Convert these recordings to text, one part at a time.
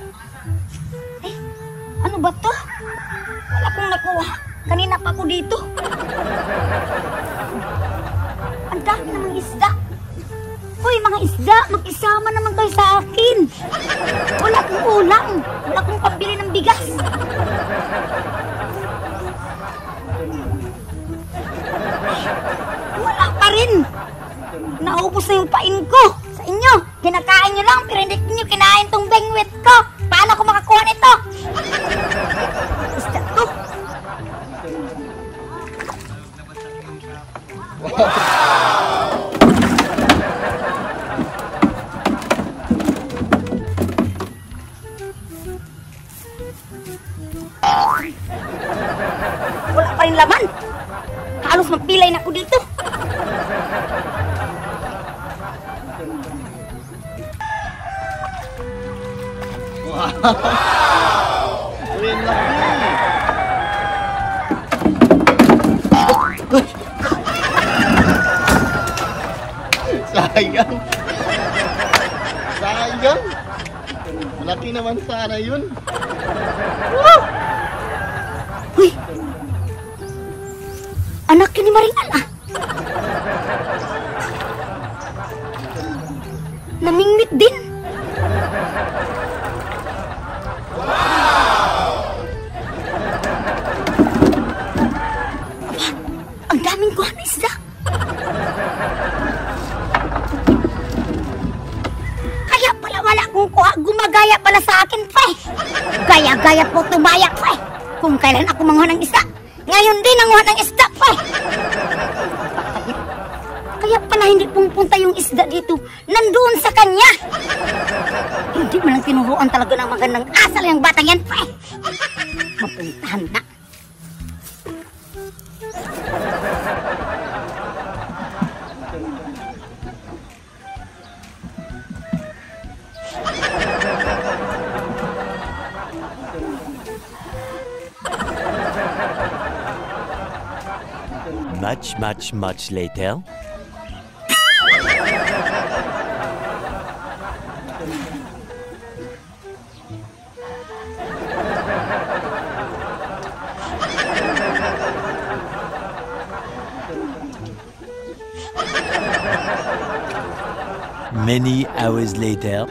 Eh, ano ba to? Wala akong nakuha. Kanina pa ako dito. Ang dami namang isda. Hoy, mga isda, mag-isama naman kayo sa akin. Wala akong ulam. Wala akong pambili ng bigas. Wala pa rin. Naubos na yung pain ko. Sa inyo, kinakain nyo lang, pero hindi nyo kinain tong bengwit ko. Paano ako makakuha nito? Isda to. Wala pa rin laman. Halos magpilay na ako dito. Wow! Uy, laki! Sayang! Sayang! Malaki naman sana yun. Uy! Anak ni Maringan ah! Namingwit din! Ang daming kuha na isda! Kaya pala wala akong kuha, gumagaya pala sa akin pa eh! Gaya-gaya po tumaya pa eh! Kung kailan ako manguha ng isda, ngayon din nanguha ng isda pa eh! Kaya pala hindi pumunta yung isda dito, nandoon sa kanya! Hindi man lang tinuruan talaga ng magandang asal yung batang yan pa eh! Mapuntahan na! Much later. Many hours later.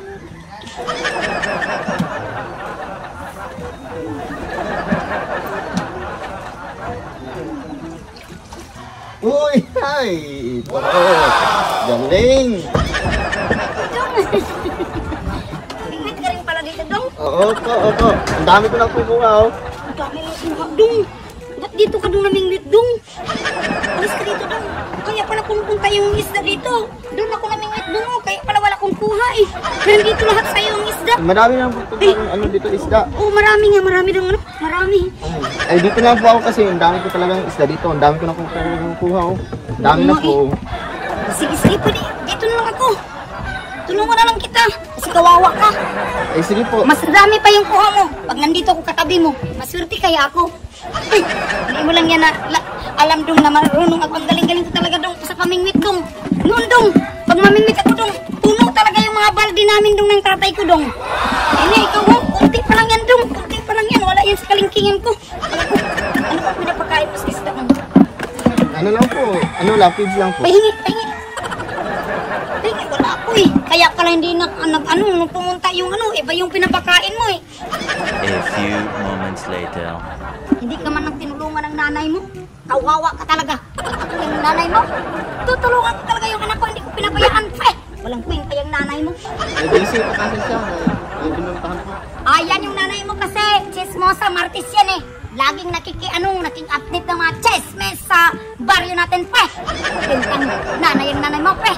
Uy! Ay! Ito! Galing! Bingwit ka rin pala dito, Dong. Oo, opo. Ang dami ko nang kumuha, oh. Ang dami lang kuha, Dong. Ba't dito ka, Dong, namingwit, Dong? Alis ka dito, Dong. Kaya pala pumunta yung isda dito. Doon ako namingwit, Dong. Oh. Kaya pala wala akong kuha eh. Pero dito lahat sa'yo ang isda. Marami nang ano dito isda. Oo, marami nga. Marami, Dong. Ano? Marami. Ay, dito lang po ako kasi ang dami ko talagang isda dito. Ang dami ko na kuha, oh. Ang dami na po. Sige, pwede. Dito na lang ako. Tulungan na lang kita. Kasi kawawa ka. Eh, sige po. Mas dami pa yung kuha mo. Pag nandito ako katabi mo, maswerte kaya ako. Ay, hindi mo lang yan na alam, Dong, na marunong ako. Ang galing-galing ko talaga, Dong, sa pamingwit, Dong. Noon, Dong, pag mamingwit ako, Dong, puno talaga yung mga balde namin, Dong, ng tatay ko, Dong. Hindi, ikaw, oh, kunti pa lang yan, Dong. Kunti pa lang yan. Wala yan sa kalingkingan ko. Ano ba pinapakain mo sa isda mo? Ano lang po? Ano lang? Pigs lang po. Pahingi. Pahingi, wala ako eh. Kaya pala hindi pumunta yung iba yung pinapakain mo eh. A few moments later. Hindi ka man nang tinulungan ng nanay mo. Kawawa ka talaga. Pag ako yung nanay mo, tutulungan ko talaga yung anak ko. Hindi ko pinabayaan pa eh. Walang kwenta yung nanay mo. Eh, busy pa kasi siya. Ay, binuntahan ko. Ayan yung nanay mo kasi. Chismosa, martis yan eh. Laging naking-update ng mga chismes sa baryo natin, pe. Pintang nanay yung nanay mo, pe.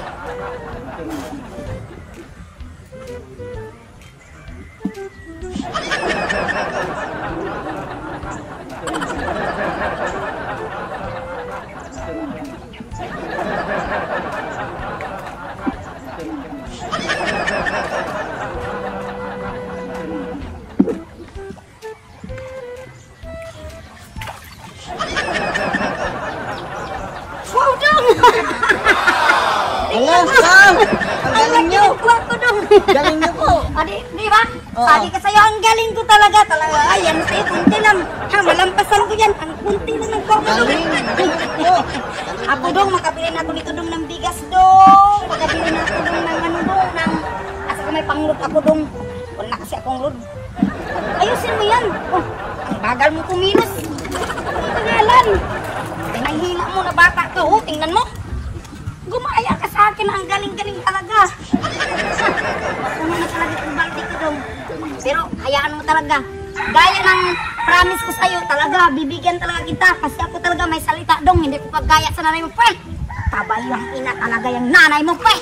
Alas, Sam! Ang galing nyo! Galing Galing nyo po! Di ba? Sabi ka sa'yo, ang galing ko talaga. Ay, yan sa'yo, kunti lang. Ha, malampasan ko yan. Ang kunti lang ng korma dong. Ako dong, makabili na ako dito dong ng bigas dong. Makabili na ako dong ng ano dong. Asa ka may panglod ako dong. Wala kasi akong load. Ayusin mo yan. Oh, ang bagal mo kumilos. Ang pangalan. Pinahila mo na bata ka. Oh, tingnan mo. Gumaya ka sa akin. Ang galing-galing talaga. Ano na talaga itong baldi ko dong. Pero hayaan mo talaga. Gaya ng promise ko sa'yo talaga. Bibigyan talaga kita. Kasi ako talaga may salita dong. Hindi ko pagkaya sa nanay mo, pre. Kabayang ina talaga yung nanay mo, pre.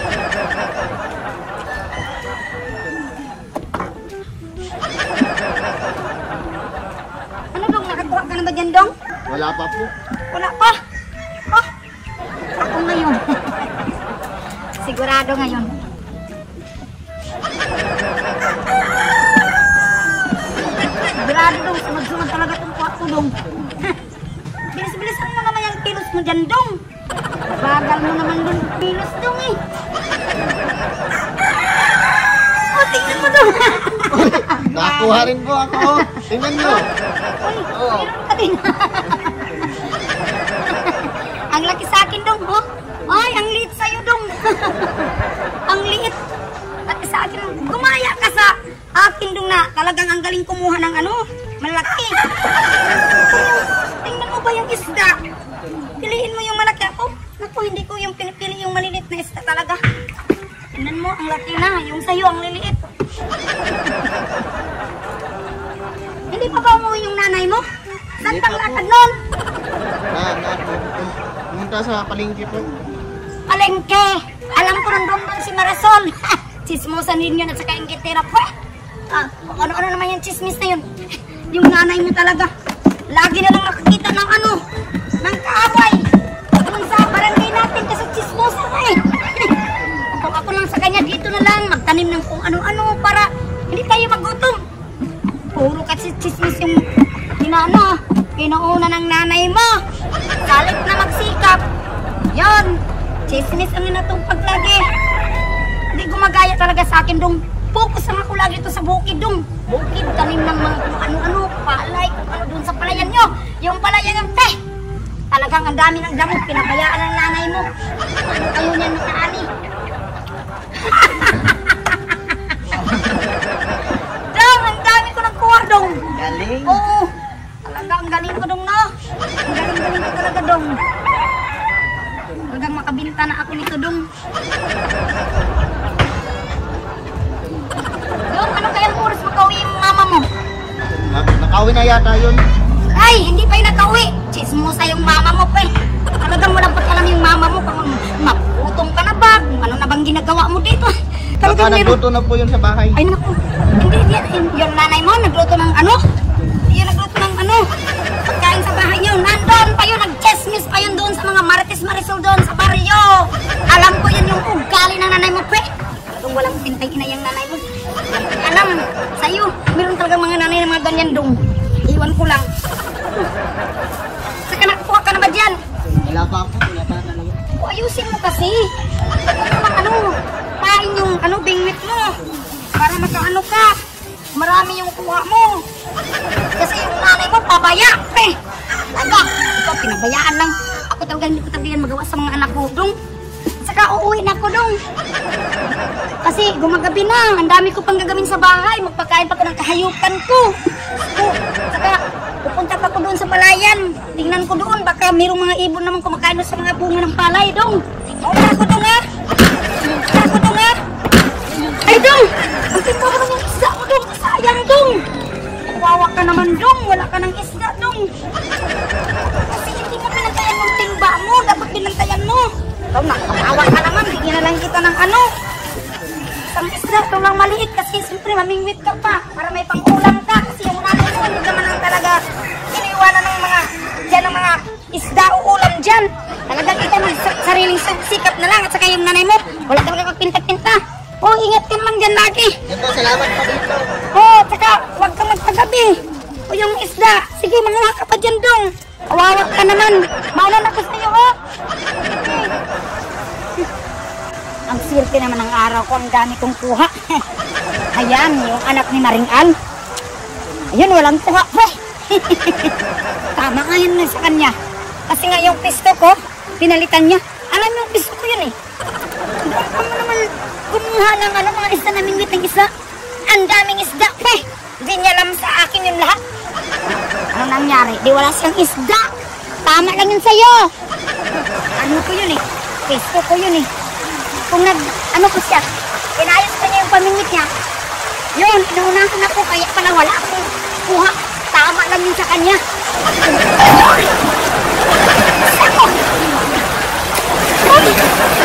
Ano dong? Nakatuwa ka na ba dyan dong? Wala pa po. Wala pa. Oh, ako ngayon. Sigurado ngayon. Sigurado dong. Sunod-sunod talaga itong kuha ko dong. Bilis-bilisan mo naman yung kilos mo dyan dong. Bagal mo naman dong kilos dong eh. Oh, tingnan mo dong. Nakuha rin po ako. Tingnan nyo. Uy, meron ka din. Ang laki sa akin dong, oh. Ay, ang liit sa'yo dong. Ang liit. Laki sa akin. Gumaya ka sa akin dong na talagang ang galing kumuha ng ano, malaki. Tingnan mo ba yung isda? Piliin mo yung malaki ako. Naku, hindi ko yung pinipili yung maliliit na isda talaga. Tingnan mo, ang laki na. Yung sa'yo, ang liliit. Hindi pa ba umuwi yung nanay mo? Saan pang lakad nun? Pumunta sa palengke po. Palengke! Alam ko nandun doon si Marisol. Chismosan din yun at saka yung gitira po. Kung ano-ano naman yung chismis na yun. Yung nanay mo talaga. Lagi na lang nakakita ng ano, ng kaaway. Kung sa barangay natin kasi chismosan na eh. Kung ako lang sa kanya dito na lang, magtanim ng kung ano-ano para hindi tayo magutom. Puro kasi chismis yung pinuuna ng nanay mo. Salit na magsikap. Yon, chismis ang inatupag lagi. Hindi gumagaya talaga sa akin dong. Focus lang ako lagi ito sa bukid dong. Bukid, tanim ng mga ano-ano, palay, kung ano dun sa palayan nyo. Yung palayan ng te. Talagang ang dami ng damo, pinabayaan ng nanay mo. Ano kayo niyan nakaani? Dong, ang dami ko nagkuha dong. Galing. Oo, talaga ang galing ko dong no. Ang galing-galing ko talaga dong. Talagang makabinta na ako nito dong. Dong, ano kayang oras makauwi yung mama mo? Nakawin na yata yun. Ay, hindi pa yung nakauwi. Chismosa yung mama mo pa eh. Talagang walang pakialam yung mama mo. Kung maputom ka na ba? Kung ano na bang ginagawa mo dito? Baka nagluto na po yun sa bahay. Ay naku, hindi yan. Yung nanay mo nagluto ng ano? Yung nagluto ng ano? Pagkain sa bahay niyo. Nandun pa yun, nag-chismis pa yun doon sa mga Marites Marisol doon sa baryo. Alam ko yan yung ugali ng nanay mo pa eh. Kung walang pintay ina yung nanay mo. Alam, sa'yo, meron talagang mga nanay na mga ganyan dong. Iwan ko lang. Saka nakuha ka na ba dyan? Wala pa po. Wala pa talaga. O, ayusin mo kasi. Ba't mo naman ano, pain yung ano, bingwit mo. Para makaano ka. Marami yung kuha mo. Kasi yung nanay mo, pabaya. Aga, ikaw pinabayaan lang. Ako talaga hindi ko talaga magawa sa mga anak ko dong. Saka uuwi na ako dong. Kasi gumagabi na. Ang dami ko pang gagawin sa bahay. Magpakain pa ko ng kahayupan ko. Saka pupunta pa ko doon sa palayan. Tingnan ko doon. Baka mayroong mga ibon naman kumakain sa mga bunga ng palay dong. Mawala ako dong ha. Mawala ako dong ha. Ay dong! Ang timpa mo ng isda mo dong. Sayang dong. Kawawa ka naman dong. Wala ka ng isda dong. Kasi hindi mo pinantayan ng timba mo. Dapat pinantayan mo. Dong, nakawawa ka naman. Bigyan na lang kita ng ano. Isang isda. Ito lang maliit kasi siyempre mamingwit ka pa. Para may pang-ulam ka. Kasi yung nanay mo hindi naman ang talaga iniwanan ng mga dyan ng mga isda o ulam dyan. Talagang ikaw sariling sikap na lang. At saka yung nanay mo wala talaga magpinta-pinta. Oh, ingat ka naman dyan lagi. Ito, salamat pa dito. Oh, tsaka huwag ka magpagabi. O yung isda. Sige, mga ka pa dyan dong. Kawawa ka naman. Maulan ako sa'yo, oh. Ang sirte naman ng araw ko. Ang dami kong kuha. Ayan, yung anak ni Maringan. Ayun, walang kuha, pre. Tama nga yun sa kanya. Kasi nga yung pisto ko, pinalitan niya. Alam mo yung pisto ko yun eh. Doon pa mo naman kumuha ng mga isda na mingwit ng isda. Ang daming isda, pre. Hindi niya alam sa akin yung lahat. Ano nangyari? Di wala siyang isda. Tama lang yun sa'yo. Ano ko yun eh. Pisto ko yun eh. Kung ano ko siya, inayos ko niya yung pamingwit niya. Yun, inuunahan ako, kaya pala wala akong kuha. Tama lang yun sa kanya. Sako! Uy!